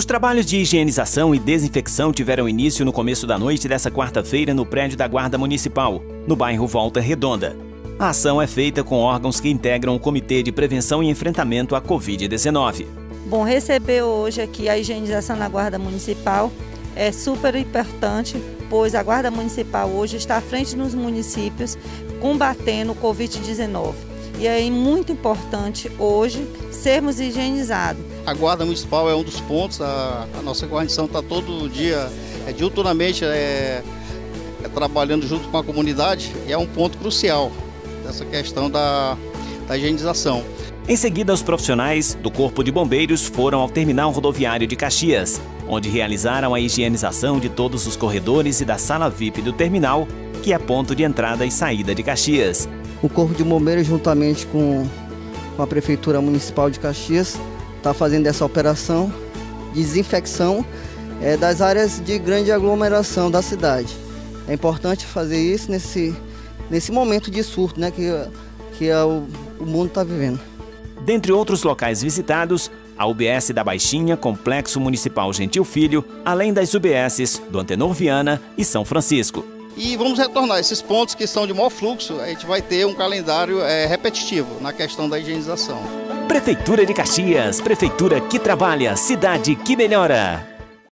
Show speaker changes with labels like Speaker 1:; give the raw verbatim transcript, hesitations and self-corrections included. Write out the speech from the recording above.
Speaker 1: Os trabalhos de higienização e desinfecção tiveram início no começo da noite dessa quarta-feira no prédio da Guarda Municipal, no bairro Volta Redonda. A ação é feita com órgãos que integram o Comitê de Prevenção e Enfrentamento à Covid dezenove.
Speaker 2: Bom, receber hoje aqui a higienização na Guarda Municipal é super importante, pois a Guarda Municipal hoje está à frente dos municípios combatendo o Covid dezenove. E é muito importante hoje sermos higienizados.
Speaker 3: A Guarda Municipal é um dos pontos, a, a nossa guarnição está todo dia, é, diuturnamente, é, é, trabalhando junto com a comunidade, e é um ponto crucial dessa questão da, da higienização.
Speaker 1: Em seguida, os profissionais do Corpo de Bombeiros foram ao terminal rodoviário de Caxias, onde realizaram a higienização de todos os corredores e da sala V I P do terminal, que é ponto de entrada e saída de Caxias.
Speaker 4: O Corpo de Bombeiros, juntamente com, com a Prefeitura Municipal de Caxias, está fazendo essa operação de desinfecção é, das áreas de grande aglomeração da cidade. É importante fazer isso nesse, nesse momento de surto, né, que, que é o, o mundo está vivendo.
Speaker 1: Dentre outros locais visitados, a U B S da Baixinha, Complexo Municipal Gentil Filho, além das U B Ss do Antenor Viana e São Francisco.
Speaker 3: E vamos retornar esses pontos que são de maior fluxo, a gente vai ter um calendário é, repetitivo na questão da higienização.
Speaker 1: Prefeitura de Caxias, prefeitura que trabalha, cidade que melhora.